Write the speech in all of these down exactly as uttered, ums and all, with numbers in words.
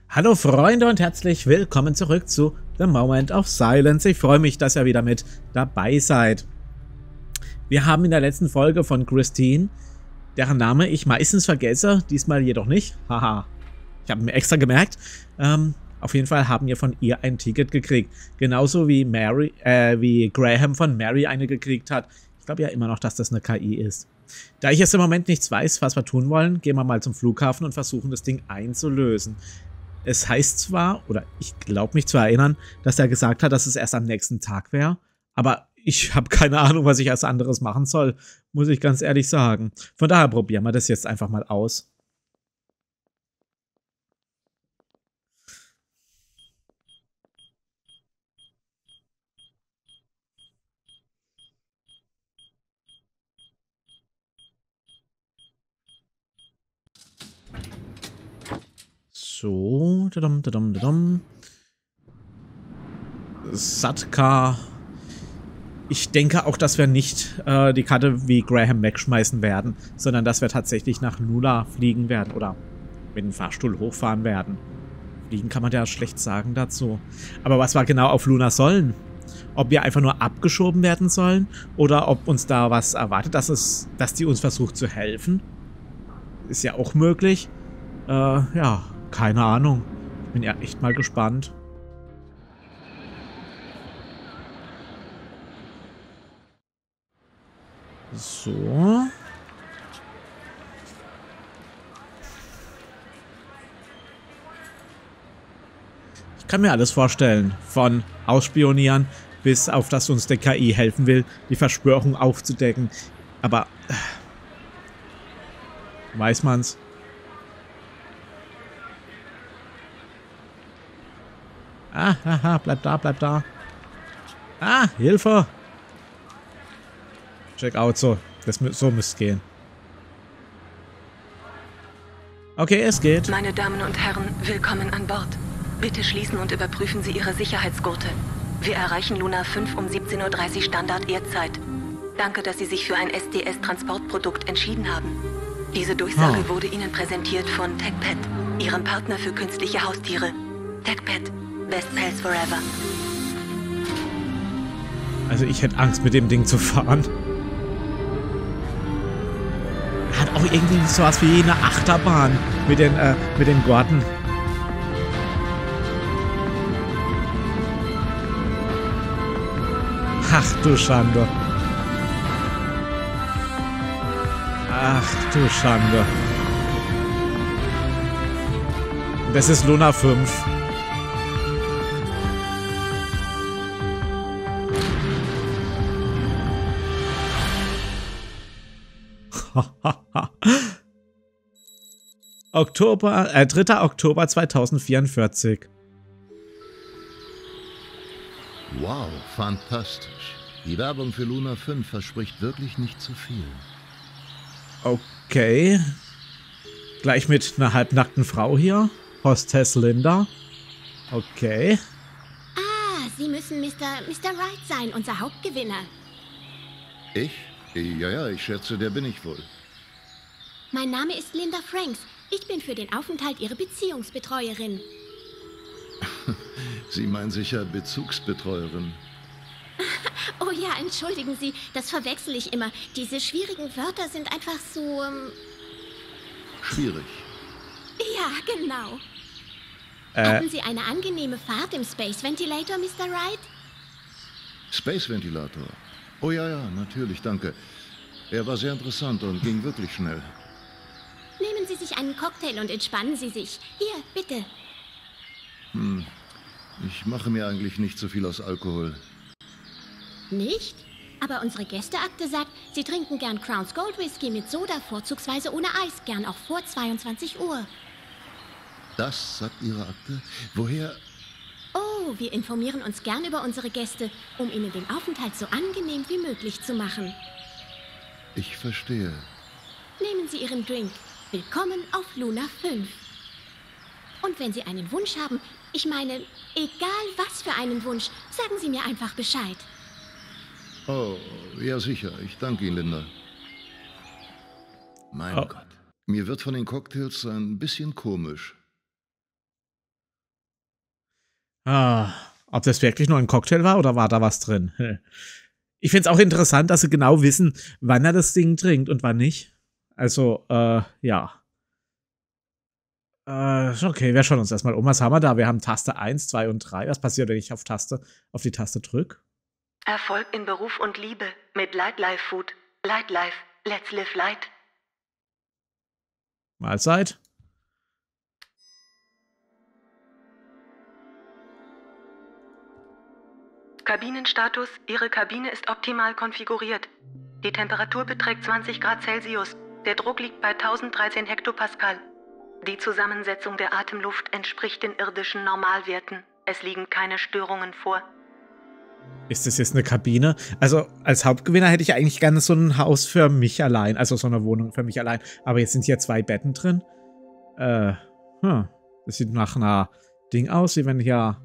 Hallo Freunde und herzlich willkommen zurück zu The Moment of Silence. Ich freue mich, dass ihr wieder mit dabei seid. Wir haben in der letzten Folge von Christine, deren Name ich meistens vergesse, diesmal jedoch nicht. Haha, ich habe mir extra gemerkt. Ähm, auf jeden Fall haben wir von ihr ein Ticket gekriegt. Genauso wie Mary, äh, wie Graham von Mary eine gekriegt hat. Ich glaube ja immer noch, dass das eine K I ist. Da ich jetzt im Moment nichts weiß, was wir tun wollen, gehen wir mal zum Flughafen und versuchen, das Ding einzulösen. Es heißt zwar, oder ich glaube mich zu erinnern, dass er gesagt hat, dass es erst am nächsten Tag wäre, aber ich habe keine Ahnung, was ich als anderes machen soll, muss ich ganz ehrlich sagen. Von daher probieren wir das jetzt einfach mal aus. So, dadum, dadum, dadum. Satka. Ich denke auch, dass wir nicht äh, die Karte wie Graham wegschmeißen werden, sondern dass wir tatsächlich nach Luna fliegen werden oder mit dem Fahrstuhl hochfahren werden. Fliegen kann man ja schlecht sagen dazu. Aber was wir genau auf Luna sollen? Ob wir einfach nur abgeschoben werden sollen oder ob uns da was erwartet, dass, es, dass die uns versucht zu helfen? Ist ja auch möglich. Äh, ja, keine Ahnung. Ich bin ja echt mal gespannt. So. Ich kann mir alles vorstellen. Von Ausspionieren bis auf, dass uns der K I helfen will, die Verschwörung aufzudecken. Aber äh, weiß man's? Ah, haha, bleib da, bleib da. Ah, Hilfe! Check out, so. Das, so müsste es gehen. Okay, es geht. Meine Damen und Herren, willkommen an Bord. Bitte schließen und überprüfen Sie Ihre Sicherheitsgurte. Wir erreichen Luna fünf um siebzehn Uhr dreißig Standard-Erdzeit. Danke, dass Sie sich für ein S D S-Transportprodukt entschieden haben. Diese Durchsage oh. wurde Ihnen präsentiert von TechPet, Ihrem Partner für künstliche Haustiere. TechPet, Best Pals Forever. Also ich hätte Angst, mit dem Ding zu fahren. Hat auch irgendwie sowas wie eine Achterbahn mit den, äh, mit den Gurten. Ach du Schande. Ach du Schande. Das ist Luna fünf. Oktober, äh, dritter Oktober zweitausendvierundvierzig. Wow, fantastisch. Die Werbung für Luna fünf verspricht wirklich nicht zu viel. Okay. Gleich mit einer halbnackten Frau hier. Hostess Linda. Okay. Ah, Sie müssen Mister Mister Wright sein, unser Hauptgewinner. Ich? Ja, ja, ich schätze, der bin ich wohl. Mein Name ist Linda Franks. Ich bin für den Aufenthalt Ihre Beziehungsbetreuerin. Sie meinen sicher Bezugsbetreuerin. Oh ja, entschuldigen Sie, das verwechsel ich immer. Diese schwierigen Wörter sind einfach so... Ähm Schwierig. Ja, genau. Äh. Hatten Sie eine angenehme Fahrt im Space Ventilator, Mister Wright? Space Ventilator? Oh ja, ja, natürlich, danke. Er war sehr interessant und ging wirklich schnell. Nehmen Sie sich einen Cocktail und entspannen Sie sich. Hier, bitte. Hm, ich mache mir eigentlich nicht so viel aus Alkohol. Nicht? Aber unsere Gästeakte sagt, Sie trinken gern Crown's Gold Whisky mit Soda, vorzugsweise ohne Eis, gern auch vor zweiundzwanzig Uhr. Das sagt Ihre Akte? Woher? Oh, wir informieren uns gern über unsere Gäste, um ihnen den Aufenthalt so angenehm wie möglich zu machen. Ich verstehe. Nehmen Sie Ihren Drink. Willkommen auf Luna fünf. Und wenn Sie einen Wunsch haben, ich meine, egal was für einen Wunsch, sagen Sie mir einfach Bescheid. Oh, ja sicher. Ich danke Ihnen, Linda. Mein Oh. Gott. Mir wird von den Cocktails ein bisschen komisch. Ah, ob das wirklich nur ein Cocktail war oder war da was drin? Ich finde es auch interessant, dass sie genau wissen, wann er das Ding trinkt und wann nicht. Also, äh, ja. Äh, okay, wir schauen uns erstmal um. Was haben wir da? Wir haben Taste eins, zwei und drei. Was passiert, wenn ich auf, Taste, auf die Taste drücke? Erfolg in Beruf und Liebe mit Light Life Food. Light Life. Let's live light. Mahlzeit. Kabinenstatus. Ihre Kabine ist optimal konfiguriert. Die Temperatur beträgt zwanzig Grad Celsius. Der Druck liegt bei tausenddreizehn Hektopascal. Die Zusammensetzung der Atemluft entspricht den irdischen Normalwerten. Es liegen keine Störungen vor. Ist das jetzt eine Kabine? Also als Hauptgewinner hätte ich eigentlich gerne so ein Haus für mich allein. Also so eine Wohnung für mich allein. Aber jetzt sind hier zwei Betten drin. Äh, hm. Das sieht nach einer Ding aus, wie wenn hier...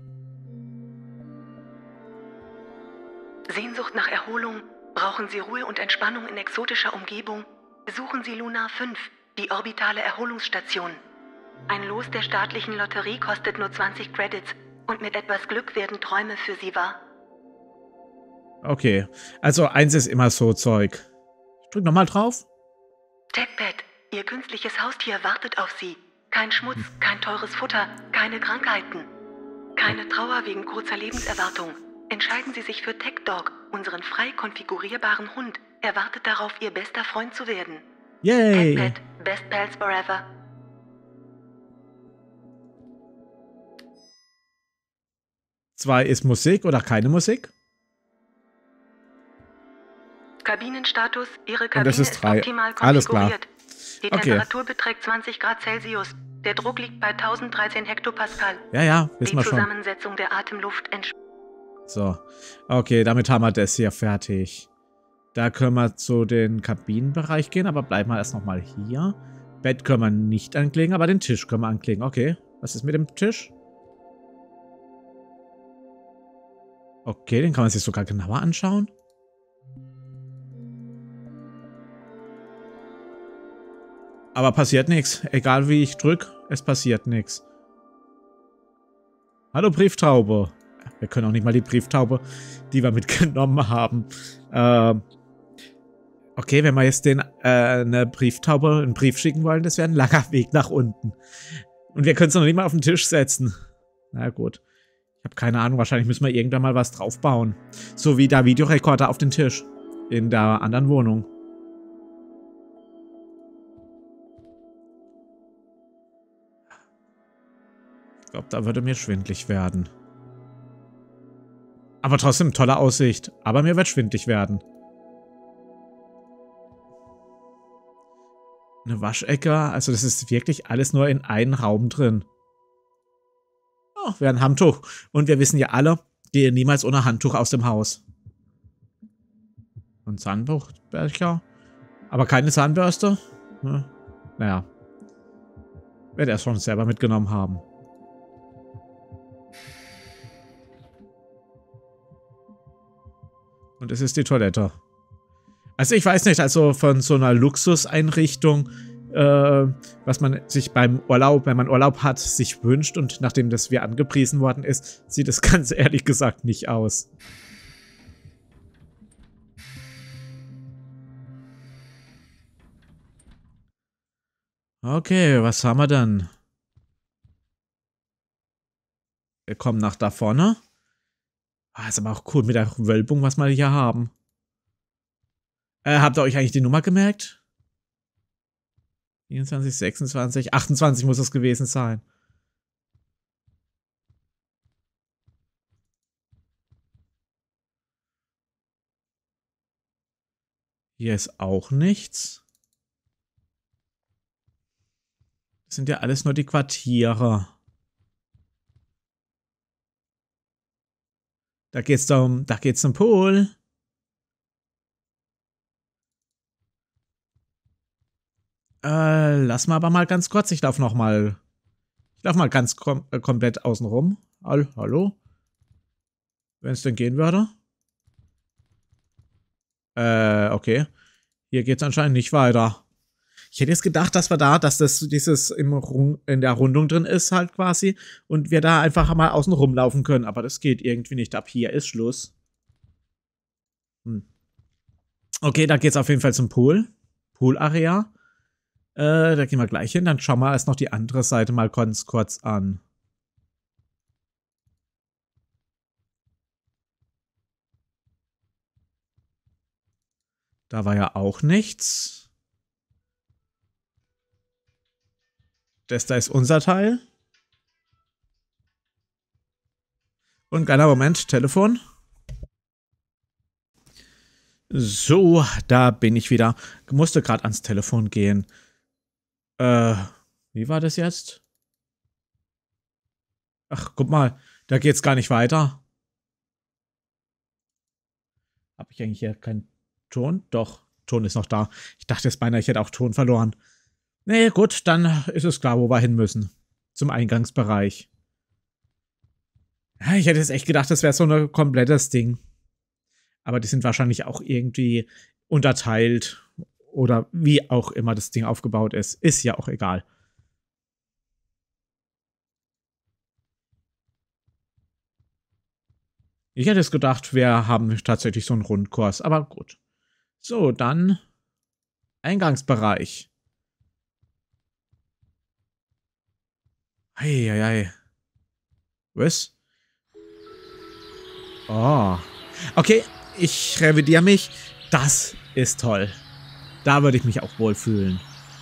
Sehnsucht nach Erholung? Brauchen Sie Ruhe und Entspannung in exotischer Umgebung? Besuchen Sie Luna fünf, die orbitale Erholungsstation. Ein Los der staatlichen Lotterie kostet nur zwanzig Credits und mit etwas Glück werden Träume für Sie wahr. Okay, also eins ist immer so Zeug. Ich drück nochmal drauf. TechPet, Ihr künstliches Haustier wartet auf Sie. Kein Schmutz, kein teures Futter, keine Krankheiten. Keine Trauer wegen kurzer Lebenserwartung. Entscheiden Sie sich für TechDog, unseren frei konfigurierbaren Hund. Er wartet darauf, Ihr bester Freund zu werden. Yay! TechPet, Best Pals Forever. Zwei ist Musik oder keine Musik? Kabinenstatus, Ihre Kabine Und das ist ist drei. optimal Alles klar. konfiguriert. Die Okay. Temperatur beträgt zwanzig Grad Celsius. Der Druck liegt bei tausenddreizehn Hektopascal. Ja, ja, Die wissen wir schon. Zusammensetzung der Atemluft entspricht. So, okay, damit haben wir das hier fertig. Da können wir zu den Kabinenbereich gehen, aber bleiben wir erst nochmal hier. Bett können wir nicht anklicken, aber den Tisch können wir anklicken. Okay, was ist mit dem Tisch? Okay, den kann man sich sogar genauer anschauen. Aber passiert nichts. Egal wie ich drücke, es passiert nichts. Hallo Brieftaube. Wir können auch nicht mal die Brieftaube, die wir mitgenommen haben. Ähm okay, wenn wir jetzt den, äh, eine Brieftaube einen Brief schicken wollen, das wäre ein langer Weg nach unten. Und wir können es noch nicht mal auf den Tisch setzen. Na gut. Ich habe keine Ahnung, wahrscheinlich müssen wir irgendwann mal was draufbauen. So wie der Videorekorder auf den Tisch. In der anderen Wohnung. Ich glaube, da würde mir schwindlig werden. Aber trotzdem tolle Aussicht. Aber mir wird schwindlig werden. Eine Waschecke. Also das ist wirklich alles nur in einem Raum drin. Oh, wir haben ein Handtuch. Und wir wissen ja alle, gehe niemals ohne Handtuch aus dem Haus. Und Zahnbecher. Aber keine Zahnbürste. Hm. Naja. Wird er schon selber mitgenommen haben. Und es ist die Toilette. Also ich weiß nicht, also von so einer Luxuseinrichtung, äh, was man sich beim Urlaub, wenn man Urlaub hat, sich wünscht und nachdem das wir angepriesen worden ist, sieht es ganz ehrlich gesagt nicht aus. Okay, was haben wir dann? Wir kommen nach da vorne. Ah, ist aber auch cool mit der Wölbung, was wir hier haben. Äh, habt ihr euch eigentlich die Nummer gemerkt? vierundzwanzig, sechsundzwanzig, achtundzwanzig muss es gewesen sein. Hier ist auch nichts. Das sind ja alles nur die Quartiere. Da geht's um, da geht's zum Pool. Äh, lass mal aber mal ganz kurz. Ich laufe noch mal. Ich laufe mal ganz kom äh, komplett außen rum. All, hallo? Wenn es denn gehen würde. Äh, okay. Hier geht's anscheinend nicht weiter. Ich hätte jetzt gedacht, dass wir da, dass das dieses im Rung, in der Rundung drin ist halt quasi und wir da einfach mal außen rumlaufen können. Aber das geht irgendwie nicht. Ab hier ist Schluss. Hm. Okay, da geht's auf jeden Fall zum Pool. Pool-Area. Äh, da gehen wir gleich hin. Dann schauen wir erst noch die andere Seite mal ganz kurz an. Da war ja auch nichts. Das da ist unser Teil. Und kleiner Moment, Telefon. So, da bin ich wieder. Musste gerade ans Telefon gehen. Äh, wie war das jetzt? Ach, guck mal, da geht's gar nicht weiter. Habe ich eigentlich hier keinen Ton? Doch, Ton ist noch da. Ich dachte jetzt beinahe, ich hätte auch Ton verloren. Nee, gut, dann ist es klar, wo wir hin müssen. Zum Eingangsbereich. Ja, ich hätte jetzt echt gedacht, das wäre so ein komplettes Ding. Aber die sind wahrscheinlich auch irgendwie unterteilt. Oder wie auch immer das Ding aufgebaut ist. Ist ja auch egal. Ich hätte es gedacht, wir haben tatsächlich so einen Rundkurs. Aber gut. So, dann Eingangsbereich. Eieiei. Was? Oh. Okay, ich revidiere mich. Das ist toll. Da würde ich mich auch wohlfühlen.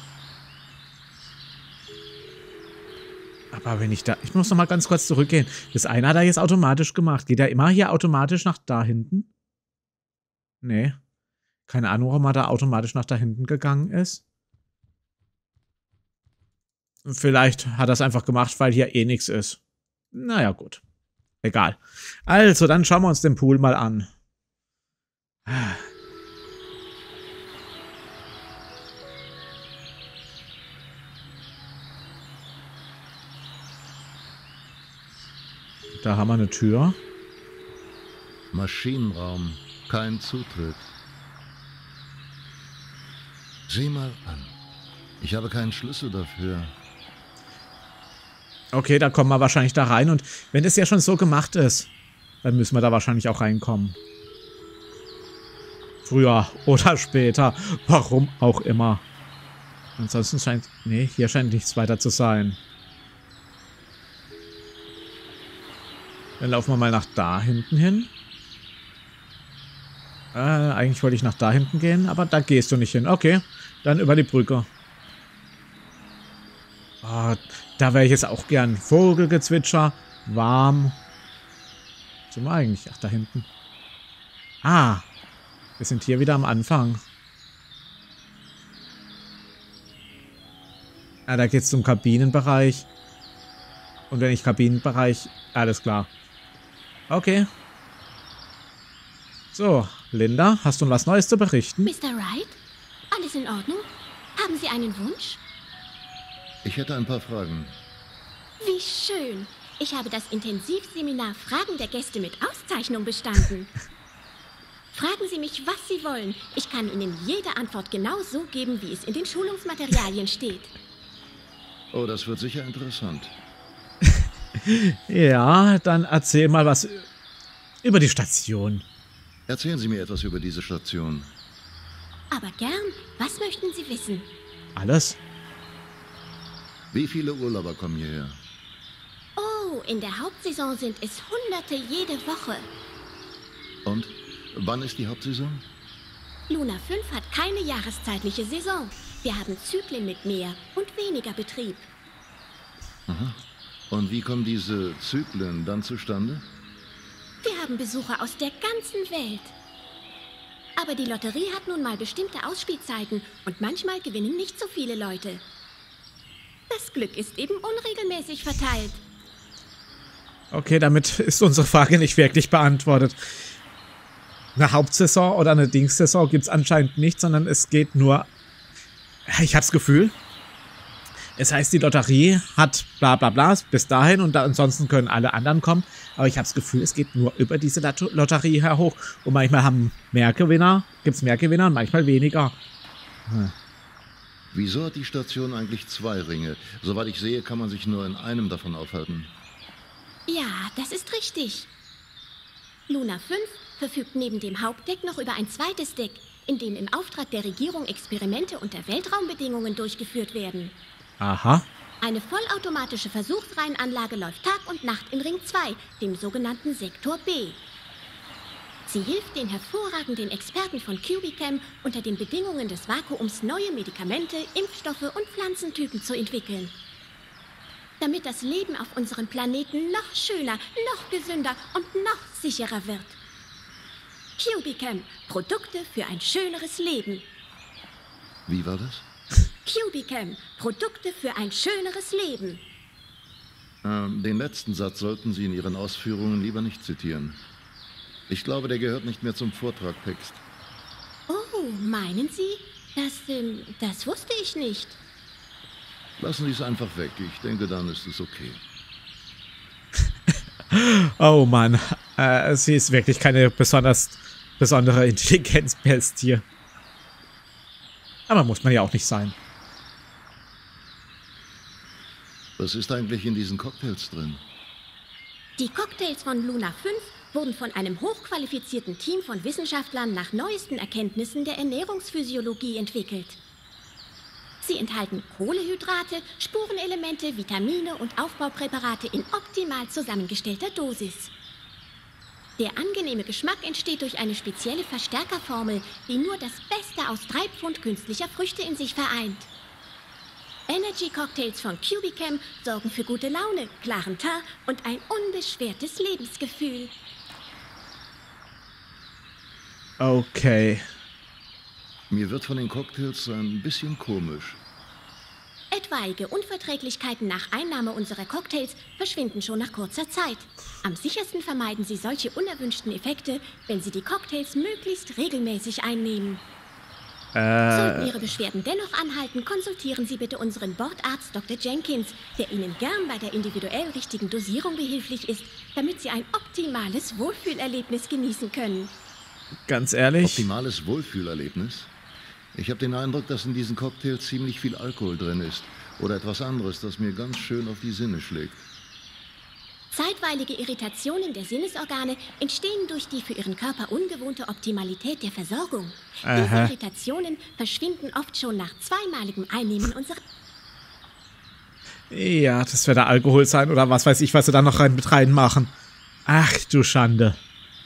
Aber wenn ich da... Ich muss noch mal ganz kurz zurückgehen. Das eine hat er jetzt automatisch gemacht. Geht er immer hier automatisch nach da hinten? Nee. Keine Ahnung, warum er da automatisch nach da hinten gegangen ist. Vielleicht hat er es einfach gemacht, weil hier eh nichts ist. Naja, gut. Egal. Also, dann schauen wir uns den Pool mal an. Da haben wir eine Tür. Maschinenraum. Kein Zutritt. Sieh mal an. Ich habe keinen Schlüssel dafür. Okay, da kommen wir wahrscheinlich da rein. Und wenn das ja schon so gemacht ist, dann müssen wir da wahrscheinlich auch reinkommen. Früher oder später. Warum auch immer. Ansonsten scheint... Nee, hier scheint nichts weiter zu sein. Dann laufen wir mal nach da hinten hin. Äh, eigentlich wollte ich nach da hinten gehen, aber da gehst du nicht hin. Okay, dann über die Brücke. Oh, da wäre ich jetzt auch gern. Vogelgezwitscher, warm. Was sind wir eigentlich? Ach, da hinten. Ah, wir sind hier wieder am Anfang. Ah, da geht es zum Kabinenbereich. Und wenn ich Kabinenbereich... Alles klar. Okay. So, Linda, hast du was Neues zu berichten? Mister Wright? Alles in Ordnung? Haben Sie einen Wunsch? Ich hätte ein paar Fragen. Wie schön. Ich habe das Intensivseminar Fragen der Gäste mit Auszeichnung bestanden. Fragen Sie mich, was Sie wollen. Ich kann Ihnen jede Antwort genau so geben, wie es in den Schulungsmaterialien steht. Oh, das wird sicher interessant. Ja, dann erzähl mal was über die Station. Erzählen Sie mir etwas über diese Station. Aber gern. Was möchten Sie wissen? Alles? Wie viele Urlauber kommen hierher? Oh, in der Hauptsaison sind es Hunderte jede Woche. Und wann ist die Hauptsaison? Luna fünf hat keine jahreszeitliche Saison. Wir haben Zyklen mit mehr und weniger Betrieb. Aha. Und wie kommen diese Zyklen dann zustande? Wir haben Besucher aus der ganzen Welt. Aber die Lotterie hat nun mal bestimmte Ausspielzeiten und manchmal gewinnen nicht so viele Leute. Das Glück ist eben unregelmäßig verteilt. Okay, damit ist unsere Frage nicht wirklich beantwortet. Eine Hauptsaison oder eine Dingssaison gibt es anscheinend nicht, sondern es geht nur... Ich habe das Gefühl, es heißt, die Lotterie hat bla bla bla bis dahin und da, ansonsten können alle anderen kommen. Aber ich habe das Gefühl, es geht nur über diese Lotterie her hoch. Und manchmal haben mehr Gewinner, gibt es mehr Gewinner und manchmal weniger. Hm. Wieso hat die Station eigentlich zwei Ringe? Soweit ich sehe, kann man sich nur in einem davon aufhalten. Ja, das ist richtig. Luna fünf verfügt neben dem Hauptdeck noch über ein zweites Deck, in dem im Auftrag der Regierung Experimente unter Weltraumbedingungen durchgeführt werden. Aha. Eine vollautomatische Versuchsreihenanlage läuft Tag und Nacht in Ring zwei, dem sogenannten Sektor B. Sie hilft den hervorragenden Experten von Cubicam, unter den Bedingungen des Vakuums neue Medikamente, Impfstoffe und Pflanzentypen zu entwickeln. Damit das Leben auf unserem Planeten noch schöner, noch gesünder und noch sicherer wird. Cubicam, Produkte für ein schöneres Leben. Wie war das? Cubicam, Produkte für ein schöneres Leben. Ähm, den letzten Satz sollten Sie in Ihren Ausführungen lieber nicht zitieren. Ich glaube, der gehört nicht mehr zum Vortragtext. Oh, meinen Sie? Das, ähm, das wusste ich nicht. Lassen Sie es einfach weg. Ich denke, dann ist es okay. Oh Mann, äh, sie ist wirklich keine besonders besondere Intelligenzbestie. Aber muss man ja auch nicht sein. Was ist eigentlich in diesen Cocktails drin? Die Cocktails von Luna fünf wurden von einem hochqualifizierten Team von Wissenschaftlern nach neuesten Erkenntnissen der Ernährungsphysiologie entwickelt. Sie enthalten Kohlenhydrate, Spurenelemente, Vitamine und Aufbaupräparate in optimal zusammengestellter Dosis. Der angenehme Geschmack entsteht durch eine spezielle Verstärkerformel, die nur das Beste aus drei Pfund künstlicher Früchte in sich vereint. Energy-Cocktails von Cubicam sorgen für gute Laune, klaren Teint und ein unbeschwertes Lebensgefühl. Okay. Mir wird von den Cocktails ein bisschen komisch. Etwaige Unverträglichkeiten nach Einnahme unserer Cocktails verschwinden schon nach kurzer Zeit. Am sichersten vermeiden Sie solche unerwünschten Effekte, wenn Sie die Cocktails möglichst regelmäßig einnehmen. Äh, Sollten Ihre Beschwerden dennoch anhalten, konsultieren Sie bitte unseren Bordarzt Doktor Jenkins, der Ihnen gern bei der individuell richtigen Dosierung behilflich ist, damit Sie ein optimales Wohlfühlerlebnis genießen können. ganz ehrlich. Optimales Wohlfühlerlebnis? Ich habe den Eindruck, dass in diesen Cocktails ziemlich viel Alkohol drin ist. Oder etwas anderes, das mir ganz schön auf die Sinne schlägt. Zeitweilige Irritationen der Sinnesorgane entstehen durch die für Ihren Körper ungewohnte Optimalität der Versorgung. Aha. Diese Irritationen verschwinden oft schon nach zweimaligem Einnehmen unserer... Ja, das wird der Alkohol sein oder was weiß ich, was sie da noch rein mit reinmachen. Ach du Schande.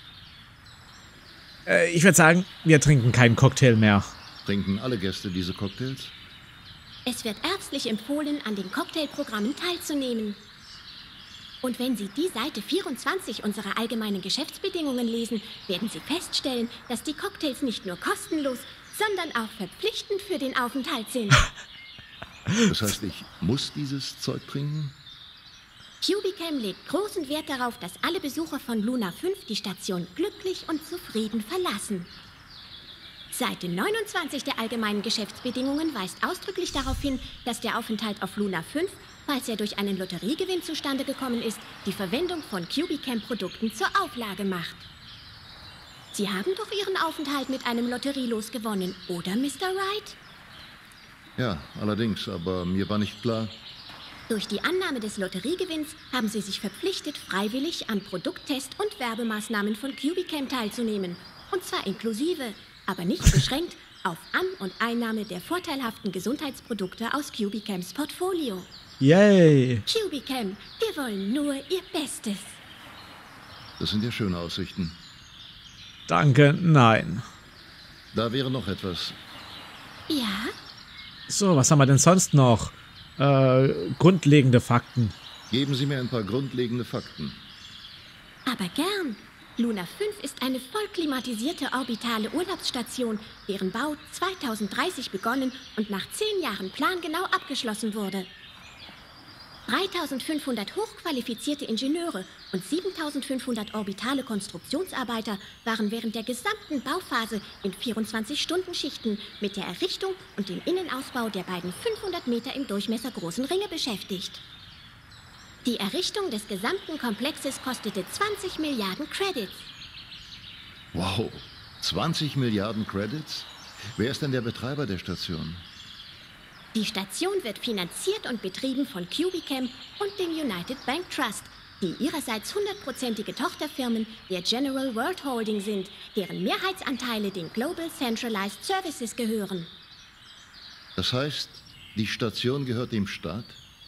Äh, ich würde sagen, wir trinken keinen Cocktail mehr. Trinken alle Gäste diese Cocktails? Es wird ärztlich empfohlen, an den Cocktailprogrammen teilzunehmen. Und wenn Sie die Seite vierundzwanzig unserer allgemeinen Geschäftsbedingungen lesen, werden Sie feststellen, dass die Cocktails nicht nur kostenlos, sondern auch verpflichtend für den Aufenthalt sind. Das heißt, ich muss dieses Zeug trinken? Cubicam legt großen Wert darauf, dass alle Besucher von Luna fünf die Station glücklich und zufrieden verlassen. Seite neunundzwanzig der allgemeinen Geschäftsbedingungen weist ausdrücklich darauf hin, dass der Aufenthalt auf Luna fünf, falls er durch einen Lotteriegewinn zustande gekommen ist, die Verwendung von Cubicam-Produkten zur Auflage macht. Sie haben doch Ihren Aufenthalt mit einem Lotterielos gewonnen, oder, Mister Wright? Ja, allerdings, aber mir war nicht klar. Durch die Annahme des Lotteriegewinns haben Sie sich verpflichtet, freiwillig an Produkttest- und Werbemaßnahmen von Cubicam teilzunehmen. Und zwar inklusive, aber nicht beschränkt, auf An- und Einnahme der vorteilhaften Gesundheitsprodukte aus Cubicams Portfolio. Yay. Cubicam, wir wollen nur Ihr Bestes. Das sind ja schöne Aussichten. Danke, nein. Da wäre noch etwas. Ja? So, was haben wir denn sonst noch? Äh, grundlegende Fakten. Geben Sie mir ein paar grundlegende Fakten. Aber gern. Luna fünf ist eine vollklimatisierte orbitale Urlaubsstation, deren Bau zweitausenddreißig begonnen und nach zehn Jahren plangenau abgeschlossen wurde. dreitausendfünfhundert hochqualifizierte Ingenieure und siebentausendfünfhundert orbitale Konstruktionsarbeiter waren während der gesamten Bauphase in vierundzwanzig-Stunden-Schichten mit der Errichtung und dem Innenausbau der beiden fünfhundert Meter im Durchmesser großen Ringe beschäftigt. Die Errichtung des gesamten Komplexes kostete zwanzig Milliarden Credits. Wow, zwanzig Milliarden Credits? Wer ist denn der Betreiber der Station? Die Station wird finanziert und betrieben von Cubicam und dem United Bank Trust, die ihrerseits hundertprozentige Tochterfirmen der General World Holding sind, deren Mehrheitsanteile den Global Centralized Services gehören. Das heißt, die Station gehört dem Staat?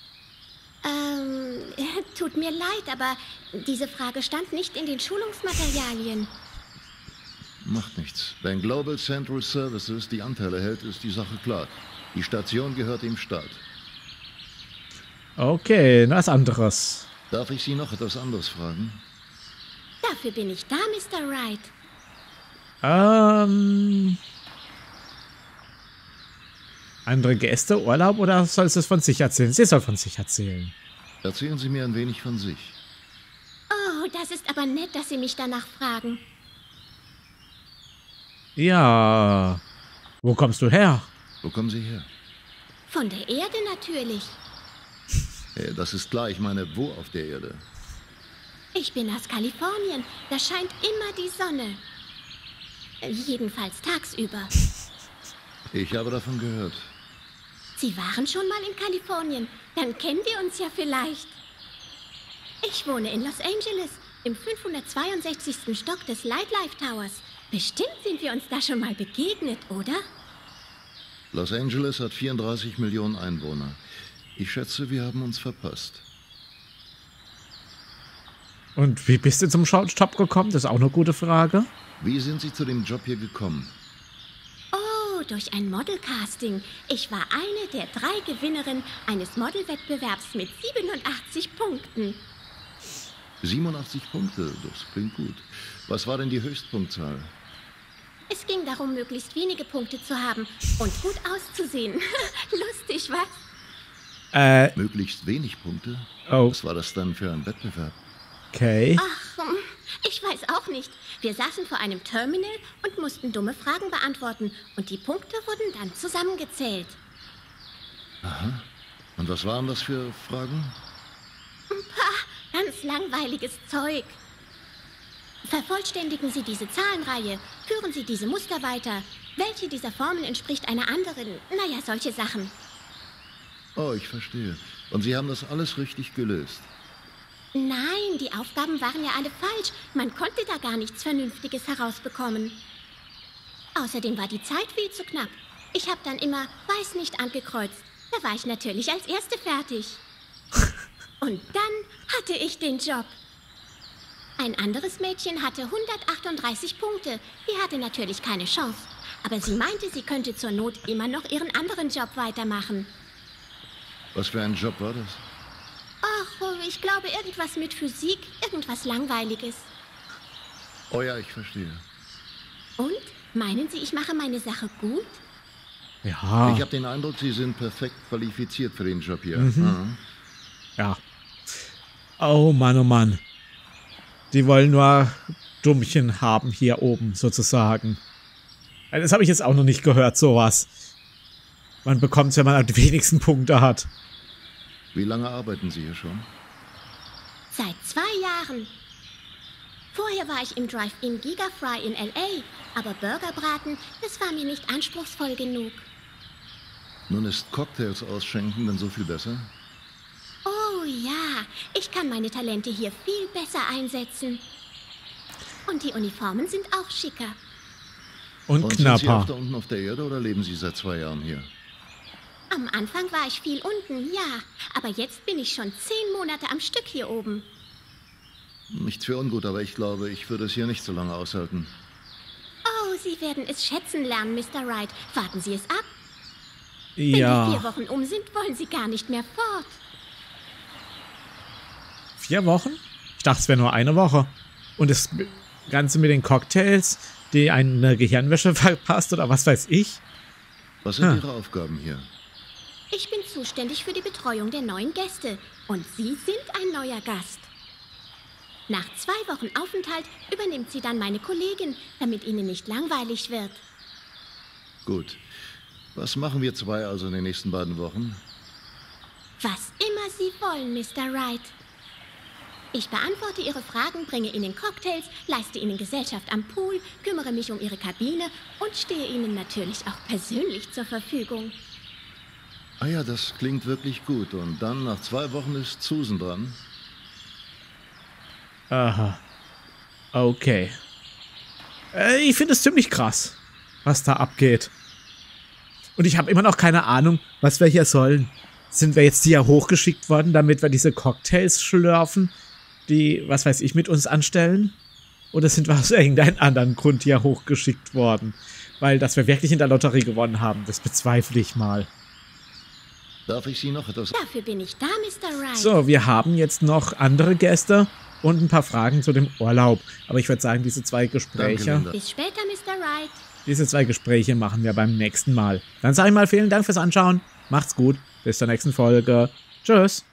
Ähm, tut mir leid, aber diese Frage stand nicht in den Schulungsmaterialien. Macht nichts. Wenn Global Central Services die Anteile hält, ist die Sache klar. Die Station gehört dem Staat. Okay, was anderes. Darf ich Sie noch etwas anderes fragen? Dafür bin ich da, Mister Wright. Ähm... Andere Gäste, Urlaub oder sollst du es von sich erzählen? Sie soll von sich erzählen. Erzählen Sie mir ein wenig von sich. Oh, das ist aber nett, dass Sie mich danach fragen. Ja. Wo kommst du her? Wo kommen Sie her? Von der Erde natürlich. Äh, das ist klar, ich meine, wo auf der Erde? Ich bin aus Kalifornien. Da scheint immer die Sonne. Jedenfalls tagsüber. Ich habe davon gehört. Sie waren schon mal in Kalifornien. Dann kennen wir uns ja vielleicht. Ich wohne in Los Angeles, im fünfhundertzweiundsechzigsten Stock des Lightlife Towers. Bestimmt sind wir uns da schon mal begegnet, oder? Los Angeles hat vierunddreißig Millionen Einwohner. Ich schätze, wir haben uns verpasst. Und wie bist du zum Showstop gekommen? Das ist auch eine gute Frage. Wie sind Sie zu dem Job hier gekommen? Oh, durch ein Modelcasting. Ich war eine der drei Gewinnerinnen eines Modelwettbewerbs mit siebenundachtzig Punkten. siebenundachtzig Punkte, das klingt gut. Was war denn die Höchstpunktzahl? Es ging darum, möglichst wenige Punkte zu haben und gut auszusehen. Lustig, was? Äh, Möglichst wenig Punkte? Oh. Was war das dann für ein Wettbewerb? okay. Ach, hm, ich weiß auch nicht. Wir saßen vor einem Terminal und mussten dumme Fragen beantworten. Und die Punkte wurden dann zusammengezählt. Aha. Und was waren das für Fragen? Pah, ganz langweiliges Zeug. Vervollständigen Sie diese Zahlenreihe. Führen Sie diese Muster weiter. Welche dieser Formen entspricht einer anderen? Naja, solche Sachen. Oh, ich verstehe. Und Sie haben das alles richtig gelöst. Nein, die Aufgaben waren ja alle falsch. Man konnte da gar nichts Vernünftiges herausbekommen. Außerdem war die Zeit viel zu knapp. Ich habe dann immer weiß nicht angekreuzt. Da war ich natürlich als Erste fertig. Und dann hatte ich den Job. Ein anderes Mädchen hatte hundertachtunddreißig Punkte. Die hatte natürlich keine Chance. Aber sie meinte, sie könnte zur Not immer noch ihren anderen Job weitermachen. Was für ein Job war das? Ach, ich glaube irgendwas mit Physik, irgendwas Langweiliges. Oh ja, ich verstehe. Und? Meinen Sie, ich mache meine Sache gut? Ja. Ich habe den Eindruck, Sie sind perfekt qualifiziert für den Job hier. Mhm. Mhm. Ja. Oh Mann, oh Mann. Die wollen nur Dummchen haben hier oben, sozusagen. Das habe ich jetzt auch noch nicht gehört, sowas. Man bekommt es, wenn man die wenigsten Punkte hat. Wie lange arbeiten Sie hier schon? Seit zwei Jahren. Vorher war ich im Drive-In Gigafry in L A, aber Burgerbraten, das war mir nicht anspruchsvoll genug. Nun ist Cocktails ausschenken dann so viel besser? Oh ja, ich kann meine Talente hier viel besser einsetzen. Und die Uniformen sind auch schicker. Und, Und sind Sie knapper. öfter unten auf der Erde oder leben Sie seit zwei Jahren hier? Am Anfang war ich viel unten, ja. Aber jetzt bin ich schon zehn Monate am Stück hier oben. Nichts für ungut, aber ich glaube, ich würde es hier nicht so lange aushalten. Oh, Sie werden es schätzen lernen, Mister Wright. Warten Sie es ab. Wenn die vier Ja. Wochen um sind, wollen Sie gar nicht mehr fort. Vier Wochen? Ich dachte, es wäre nur eine Woche. Und das Ganze mit den Cocktails, die eine Gehirnwäsche verpasst oder was weiß ich. Was sind Ah. Ihre Aufgaben hier? Ich bin zuständig für die Betreuung der neuen Gäste. Und Sie sind ein neuer Gast. Nach zwei Wochen Aufenthalt übernimmt sie dann meine Kollegin, damit Ihnen nicht langweilig wird. Gut. Was machen wir zwei also in den nächsten beiden Wochen? Was immer Sie wollen, Mister Wright. Ich beantworte Ihre Fragen, bringe Ihnen Cocktails, leiste Ihnen Gesellschaft am Pool, kümmere mich um Ihre Kabine und stehe Ihnen natürlich auch persönlich zur Verfügung. Ah ja, das klingt wirklich gut. Und dann nach zwei Wochen ist Susan dran. Aha. Okay. Äh, ich finde es ziemlich krass, was da abgeht. Und ich habe immer noch keine Ahnung, was wir hier sollen. Sind wir jetzt hier hochgeschickt worden, damit wir diese Cocktails schlürfen, die, was weiß ich, mit uns anstellen? Oder sind wir aus irgendeinem anderen Grund hier hochgeschickt worden? Weil, dass wir wirklich in der Lotterie gewonnen haben, das bezweifle ich mal. Darf ich Sie noch etwas... Dafür bin ich da, Mister Wright. So, wir haben jetzt noch andere Gäste und ein paar Fragen zu dem Urlaub. Aber ich würde sagen, diese zwei Gespräche... Danke, Linda. Bis später, Mister Wright. Diese zwei Gespräche machen wir beim nächsten Mal. Dann sage ich mal vielen Dank fürs Anschauen. Macht's gut. Bis zur nächsten Folge. Tschüss.